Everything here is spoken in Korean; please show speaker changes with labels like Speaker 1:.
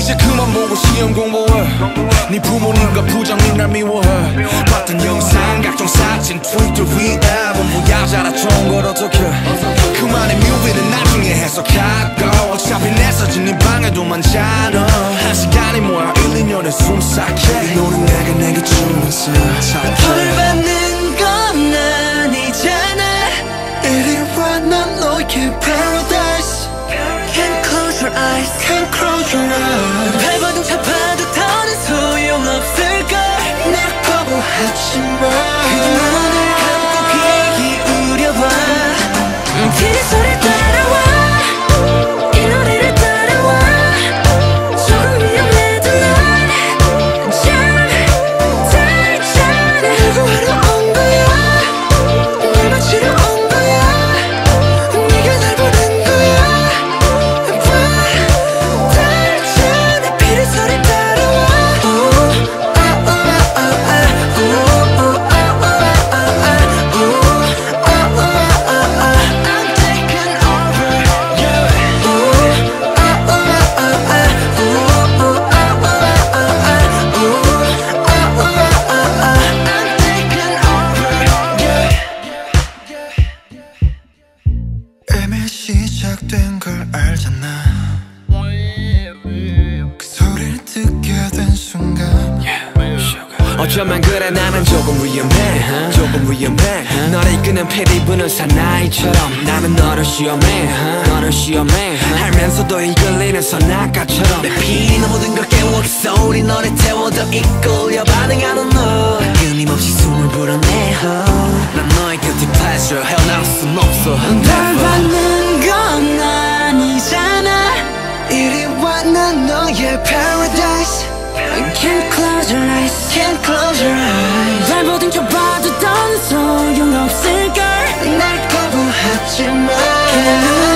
Speaker 1: 이제 그만 보고 시험 공부해. 네 부모님과 부장님 날 미워해. 봤던 영상 각종 사진 트위터 위에 뭐야 자라 좋은 걸 어떡해. 그만의 뮤비는 나중에 해석하고 어차피 내 사진 네 방에도 많잖아. 한 시간이 뭐야 1, 2년에 숨삭해. 이 노래 내게 주면서
Speaker 2: 벌 받는 건 아니잖아. 이리 와 난 너의 paradise. Can't close your eyes, can't close your eyes. 밟아도 잡아도 더는 소용없을걸. 날 거부하지마. 그저 눈을 감고 귀 기울여봐. 피리 소리 따라와. 이 노래를 따라와. 조금 위험해도 난 잘 누구 하러 온 거야. 날 맞추러 온 거야. 네가 날 보낸 거야. 달 피리 소리 따라와. 이미 시작된 걸 알잖아. 그 소리를 듣게 된 순간
Speaker 1: 어쩌면 그래 나는 조금 위험해. 조금 위험해. 너를 이끄는 피리 부는 사나이처럼 나는 너를 시험해. 너를 시험해. 알면서도 이끌리는 선악가처럼 내 피는 모든 걸 깨워 그 소리 너를 태워 더 이끌려 반응하는 너. 끊임없이 숨을 불어내. 난 너의 guilty pleasure 헤어나올 순 없어.
Speaker 2: 날 받는 건 아니잖아. 이리 와 난 너의 paradise. Can't close your eyes, can't close your eyes. 날 보든 켜봐도 더는 소용없을걸. 날 거부하지마.